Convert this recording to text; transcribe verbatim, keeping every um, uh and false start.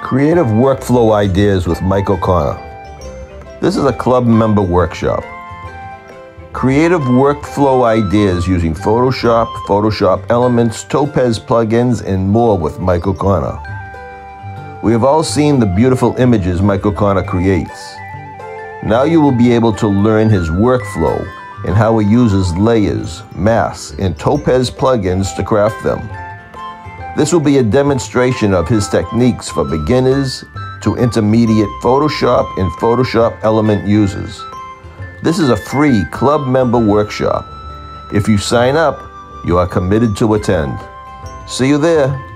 Creative Workflow Ideas with Mike O'Connor. This is a club member workshop. Creative workflow ideas using Photoshop, Photoshop Elements, Topaz plugins, and more with Mike O'Connor. We have all seen the beautiful images Mike O'Connor creates. Now you will be able to learn his workflow and how he uses layers, masks, and Topaz plugins to craft them. This will be a demonstration of his techniques for beginners to intermediate Photoshop and Photoshop Element users. This is a free club member workshop. If you sign up, you are committed to attend. See you there.